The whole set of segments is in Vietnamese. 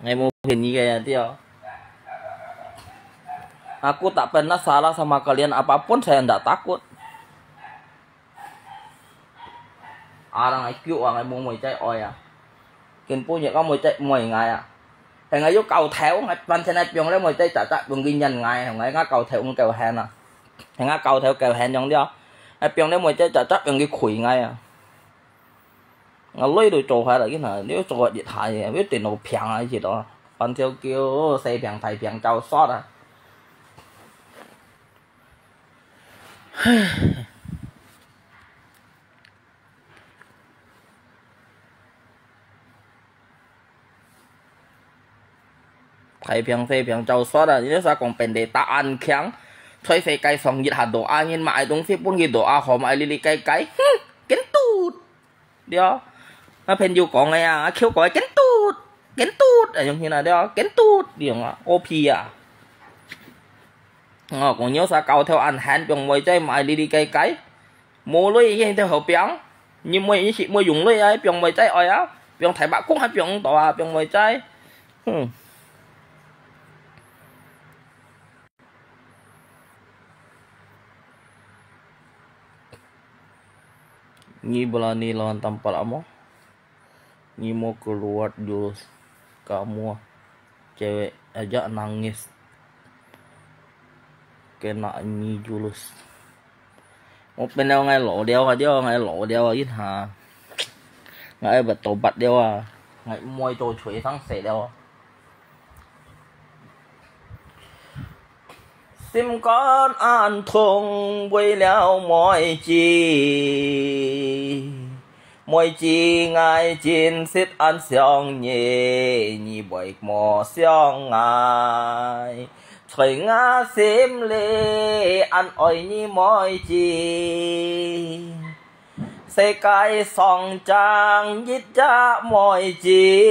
mau ini kayak dia. Aku tak pernah salah sama kalian apapun, saya tidak takut. Orang IQ orang mua mùi trái oi à. Kinh phu nhẹ có mùi trái mùi ngày à. Thì ngay lúc cầu theo ngay ban trên này dùng lấy mùi trái chả dùng ghi nhận ngày ngay ngã cầu theo kèo hèn à. Thì ngã cầu theo kèo hèn giống đi. Ai dùng lấy mùi trái chả dùng cái khủy ngay à. Ngã lấy đồ trộn hay là cái nào nếu trộn điện thoại biết tiền đồ phèn hay gì đó. Ban theo kêu xây phèn thầy phèn trâu sót à. Thầy phèn trâu sót à, nếu sao còn bên để ta ăn khéng, thôi phải cây sòng nhiệt hạt đồ ăn nhưng mà ai đúng phía bốn nghìn đồ ăn họ mà ai đi cây kiến tút, đó, nó phèn yêu còn này à, kêu gọi kiến tút, ở trong như là đó, kiến tút, điểm à, OP à, còn nhớ sao cầu theo ăn hẹn bằng mồi chơi mà ai đi cây, mua lưới gì theo hộp biển, nhưng mồi như chị mua dùng lưới ấy, bằng mồi chơi oi á, bằng thầy bạc cũng hay bằng tòa, bằng mồi chơi. Nyi berani lawan tampal amo. Nyi mau keluar jurus kamu cewek aja nangis kena Nyi jurus. Một bên đâu ngay lộ đeo đeo ngay lộ đeo ít hà. Ngay bật tổ bật đeo à. Ngay môi trôi chuối thắng sẻ đeo. Sim con an thùng với leo mọi chi ngài chín xít ăn xiong nhẹ nhị bạch mò xiong ngài trời ngã sim lê ăn oi nhị mọi chi xây cái song trang dít cha mọi chi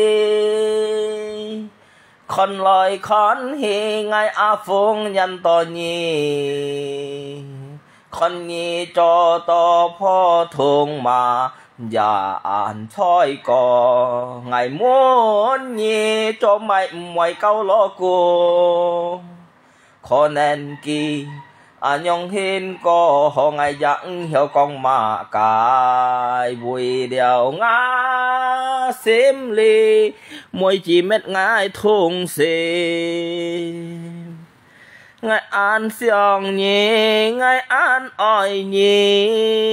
con lời con hi ngay a phung nhân to nhi con nhi cho to pho thùng mà già an choi co ngày muốn nhi cho mày mày câu lo cô con nên kỳ anh nhung hin co họ ngày dặn hiểu con mà cài vui đeo ngã xiêm ly môi chỉ mét ngài thùng xì ngài an xiong nhì ngài an oi nhì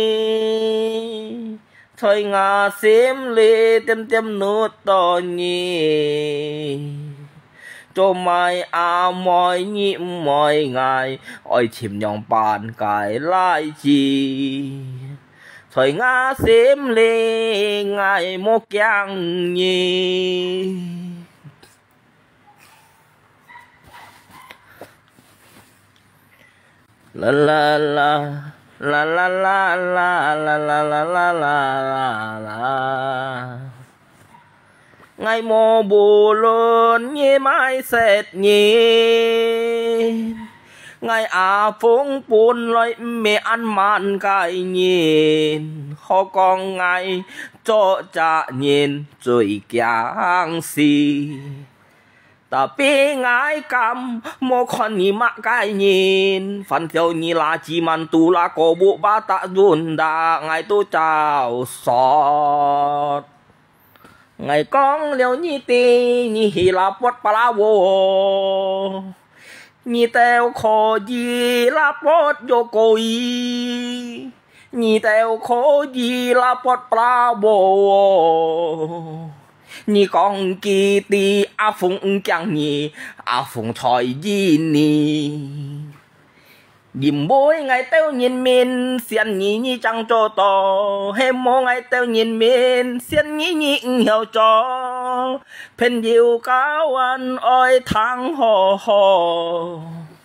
thôi ngà xiêm ly tiêm nút to nhì cho mai à mỏi nhị mỏi ngài oi chìm nhong bàn cái lại chi thôi ngã xiêm ly ngài một giang nhi la la la la la la la la la la la la la ngày mùa bù luôn như mai sệt nhìn ngày à phúng buồn lại mẹ ăn mặn cái nhìn họ con ngày cho cha nhìn rồi giang si ta bị ngài cầm một con nhị mắc cái nhìn phần theo nhị là chỉ man tu là có bộ ba tạ dùn đà ngày tu chào sọt ngày con liều nhị tì nhị hì là bốt bà la vô nhị tèo khó gì là bốt vô côi nhị tèo khó gì là bốt bà la vô nhị con kỳ tì á phụng chẳng nhị á phụng thòi gì nì điểm bối ngày teo nhìn mình xiên nhị nhị chẳng cho to hem mô ngày teo nhìn mình xiên nhị nhị hiểu cho pen diêu cao ăn oi thang hồ hồ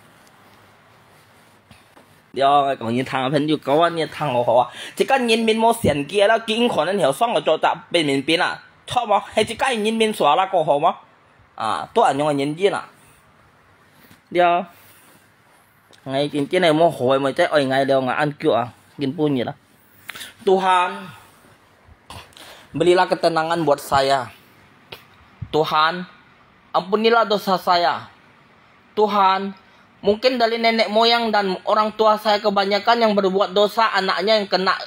điều còn nhìn thang pen diêu cao ăn nhìn thang hồ hồ chỉ cần nhìn mình mô xiên kia là kinh khổ nên hiểu xong rồi cho ta bên mình bên à chó mà hay chỉ cần nhìn mình xóa là có hồ mà à tôi ăn nhung nhìn gì nè điều ngày cái này mua hồi mà trái ơi ngày đều ngã ăn cửa gin pun vậy lah. Tuhan berilah ketenangan buat saya. Tuhan ampunilah dosa saya. Tuhan, mungkin dari nenek moyang dan orang tua saya kebanyakan yang berbuat dosa, anaknya yang kena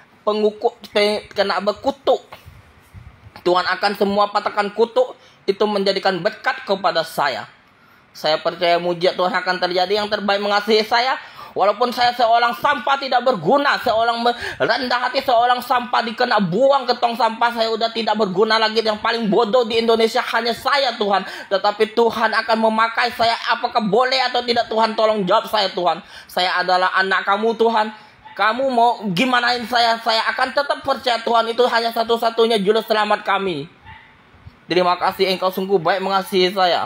berkutuk. Tuhan akan semua patahkan kutuk itu menjadikan berkat kepada saya. Saya percaya mujizat Tuhan akan terjadi, yang terbaik mengasihi saya. Walaupun saya seorang sampah tidak berguna, seorang rendah hati, seorang sampah dikena buang ke tong sampah, saya udah tidak berguna lagi. Yang paling bodoh di Indonesia hanya saya, Tuhan. Tetapi Tuhan akan memakai saya, apakah boleh atau tidak, Tuhan tolong jawab saya, Tuhan. Saya adalah anak kamu, Tuhan. Kamu mau gimanain saya akan tetap percaya, Tuhan. Itu hanya satu-satunya juru selamat kami. Terima kasih, Engkau sungguh baik mengasihi saya.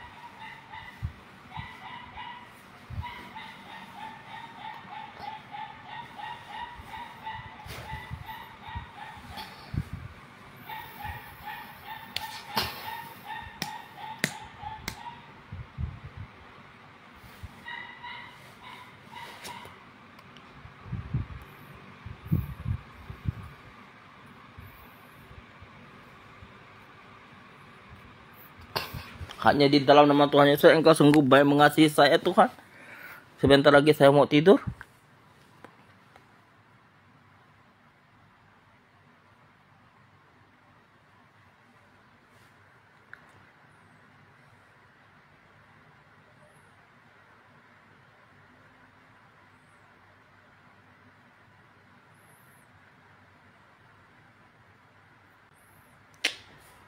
Hanya di dalam nama Tuhan Yesus Engkau sungguh baik mengasihi saya, Tuhan. Sebentar lagi saya mau tidur.